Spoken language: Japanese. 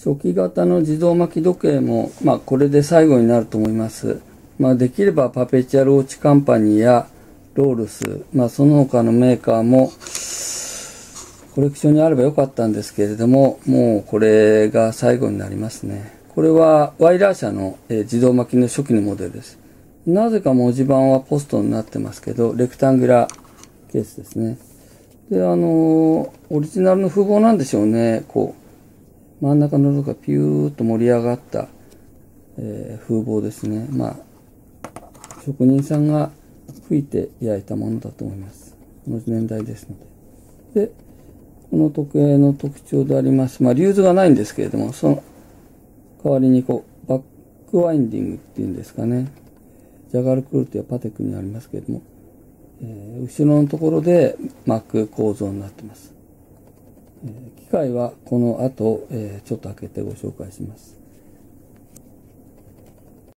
初期型の自動巻き時計も、これで最後になると思います。できればパペチュアルウォッチカンパニーやロールス、その他のメーカーもコレクションにあればよかったんですけれども、もうこれが最後になりますね。これはワイラー社の自動巻きの初期のモデルです。なぜか文字盤はポストになってますけど、レクタングラーケースですね。で、オリジナルの風貌なんでしょうね。真ん中の色がピューッと盛り上がった、風貌ですね。職人さんが吹いて焼いたものだと思います。同じ年代ですので。で、この時計の特徴であります。リューズがないんですけれども、その代わりにバックワインディングっていうんですかね。ジャガルクルートやパテクにありますけれども、後ろのところで巻く構造になっています。機械はこの後、ちょっと開けてご紹介します。